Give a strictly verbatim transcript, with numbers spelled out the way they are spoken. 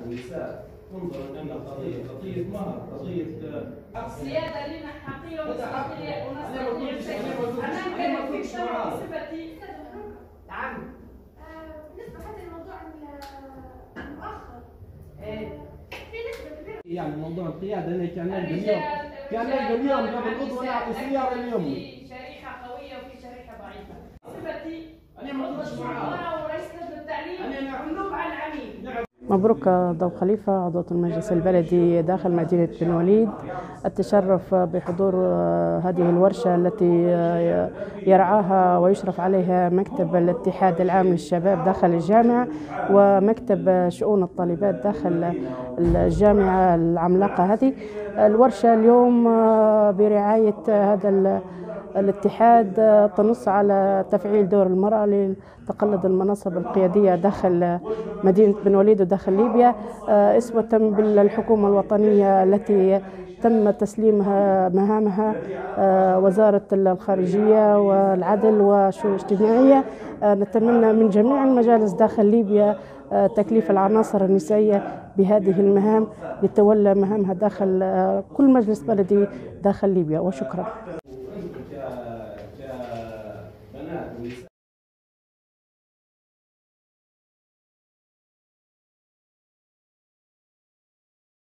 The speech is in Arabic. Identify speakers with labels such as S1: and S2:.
S1: النساء انظر ان قضيه قضيه مهر قضيه
S2: السياده لنا حقيقيه ونستطيع ونستطيع شيء. انا كان في شر بصفتي
S3: نعم. بالنسبه لهذا الموضوع المؤخر في نسبه كبيره
S4: يعني موضوع القياده اللي كان نلقى اليوم كان نلقى اليوم قبل اسبوع نعطي سياره اليوم.
S2: في شريحه قويه وفي شريحه ضعيفه. بصفتي
S1: انا ما اقدرش معاه
S2: ورئيس لجنه التعليم مملوك على العميد.
S5: مبروك ضو خليفة عضوة المجلس البلدي داخل مدينة بن وليد. التشرف بحضور هذه الورشة التي يرعاها ويشرف عليها مكتب الاتحاد العام للشباب داخل الجامعة ومكتب شؤون الطالبات داخل الجامعة العملاقة هذه. الورشة اليوم برعاية هذا الاتحاد تنص على تفعيل دور المرأة لتقلد المناصب القيادية داخل مدينة بن وليد وداخل ليبيا، أسوة بالحكومة الوطنية التي تم تسليمها مهامها وزارة الخارجية والعدل والشؤون الاجتماعية. نتمنى من جميع المجالس داخل ليبيا تكليف العناصر النسائية بهذه المهام لتولى مهامها داخل كل مجلس بلدي داخل ليبيا، وشكرا.